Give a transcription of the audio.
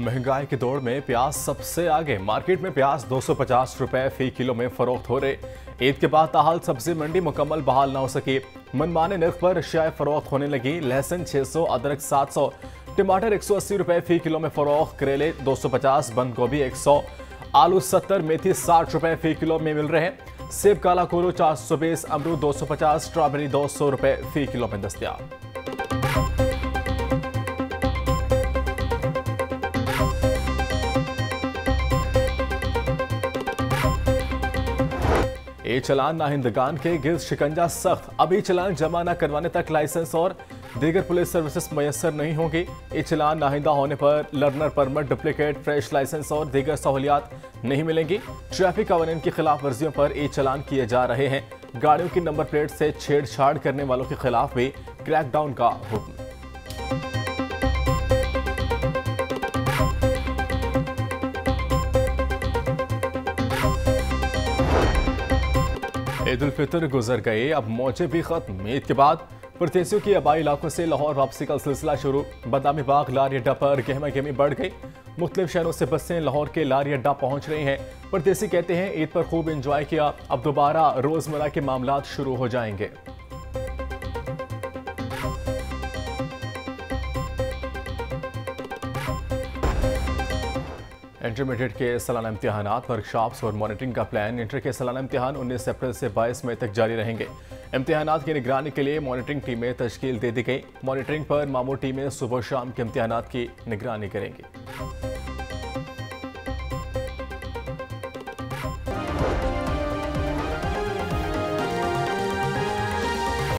महंगाई की दौड़ में प्याज सबसे आगे। मार्केट में प्याज 250 रुपए फी किलो में फरोख्त हो रहे। ईद के बाद ताहाल सब्जी मंडी मुकम्मल बहाल न हो सकी। मनमाने नर्ख पर अशियाएं फरोख्त होने लगी। लहसुन 600, अदरक 700, टमाटर 180 रुपए फी किलो में फरोख्त, करेले 250, बंद गोभी 100, आलू 70, मेथी 60 रुपए फी किलो में मिल रहे हैं। सेब काला कोरू 420, अमरूद 250, स्ट्रॉबेरी 200 रुपए फी किलो में दस्तयाब। ये चलान नाहिंदगान के गिर्द शिकंजा सख्त। अभी चलान जमा न करवाने तक लाइसेंस और दीगर पुलिस सर्विसेज मैसर नहीं होंगी। ये चलान नाहिंदा होने पर learner permit, duplicate, fresh licence और दीगर सहूलियात नहीं मिलेंगी। ट्रैफिक कानून की खिलाफ वर्जियों पर ये चलान किए जा रहे हैं। गाड़ियों की नंबर प्लेट से छेड़छाड़ करने वालों के खिलाफ भी क्रैकडाउन का हुक्म। ईद उल फितर गुजर गए, अब मौजे भी खत्म। ईद के बाद परदेसियों की आबाई इलाकों से लाहौर वापसी का सिलसिला शुरू। बादामी बाग लारी अड्डा पर गहमा गहमी बढ़ गई। मुख्तलिफ शहरों से बसें लाहौर के लारी अड्डा पहुंच रही हैं। परदेसी कहते हैं ईद पर खूब इंजॉय किया, अब दोबारा रोजमर्रा के मामलात शुरू हो जाएंगे। इंटरमीडिएट के सालाना इम्तिहानात, वर्कशॉप्स और मॉनिटरिंग का प्लान। इंटर के सालाना इम्तिहान 19 अप्रैल से 22 मई तक जारी रहेंगे। इम्तिहानात की निगरानी के लिए मॉनिटरिंग टीमें तश्कील दे दी गई। मॉनिटरिंग पर मामूर टीमें सुबह शाम के इम्तिहानात की निगरानी करेंगी।